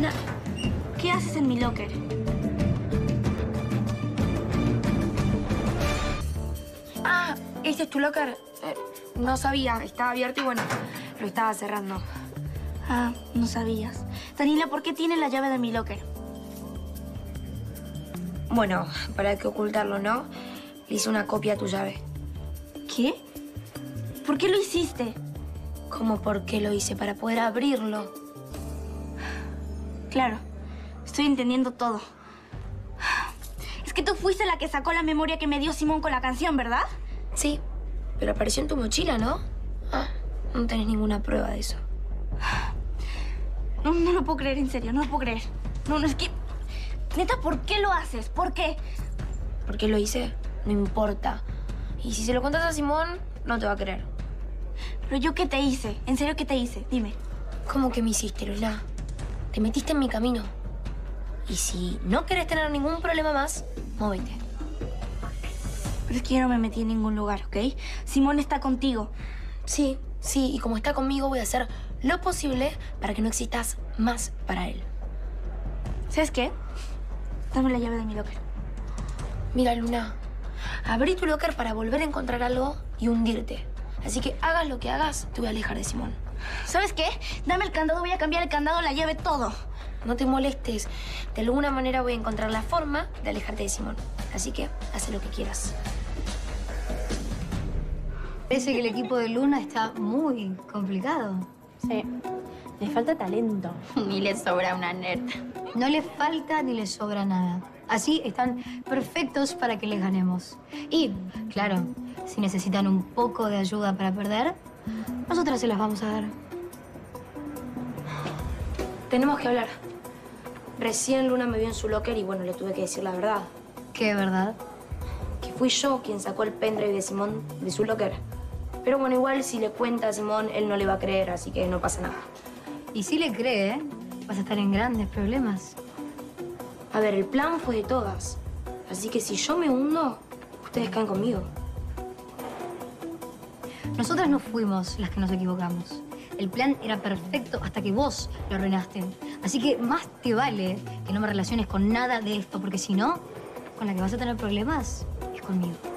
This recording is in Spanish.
No. ¿Qué haces en mi locker? Ah, ¿este es tu locker? No sabía. Estaba abierto y bueno, lo estaba cerrando. Ah, no sabías. Daniela, ¿por qué tiene la llave de mi locker? Bueno, para que ocultarlo, ¿no? Le hice una copia a tu llave. ¿Qué? ¿Por qué lo hiciste? ¿Cómo por qué lo hice? Para poder abrirlo. Claro, estoy entendiendo todo. Es que tú fuiste la que sacó la memoria que me dio Simón con la canción, ¿verdad? Sí, pero apareció en tu mochila, ¿no? Ah, no tenés ninguna prueba de eso. No, no lo puedo creer, en serio, no lo puedo creer. No, es que... Neta, ¿por qué lo haces? ¿Por qué? ¿Por qué lo hice? No importa. Y si se lo contas a Simón, no te va a creer. ¿Pero yo qué te hice? ¿En serio qué te hice? Dime. ¿Cómo que me hiciste, Lola? Te metiste en mi camino. Y si no querés tener ningún problema más, móvete. Pero es que yo no me metí en ningún lugar, ¿ok? Simón está contigo. Sí, y como está conmigo, voy a hacer lo posible para que no existas más para él. ¿Sabes qué? Dame la llave de mi locker. Mira, Luna, abrí tu locker para volver a encontrar algo y hundirte. Así que hagas lo que hagas, te voy a alejar de Simón. ¿Sabes qué? Dame el candado, voy a cambiar el candado, la llave, todo. No te molestes. De alguna manera voy a encontrar la forma de alejarte de Simón. Así que haz lo que quieras. Parece que el equipo de Luna está muy complicado. Sí. Le falta talento. Ni le sobra una nerd. No le falta ni le sobra nada. Así están perfectos para que les ganemos. Y, claro, si necesitan un poco de ayuda para perder, nosotras se las vamos a dar. Tenemos que hablar. Recién Luna me vio en su locker y, bueno, le tuve que decir la verdad. ¿Qué verdad? Que fui yo quien sacó el pendrive de Simón de su locker. Pero, bueno, igual si le cuenta a Simón, él no le va a creer, así que no pasa nada. Y si le cree, vas a estar en grandes problemas. A ver, el plan fue de todas. Así que si yo me hundo, ustedes caen conmigo. Nosotras no fuimos las que nos equivocamos. El plan era perfecto hasta que vos lo arruinaste. Así que más te vale que no me relaciones con nada de esto, porque si no, con la que vas a tener problemas es conmigo.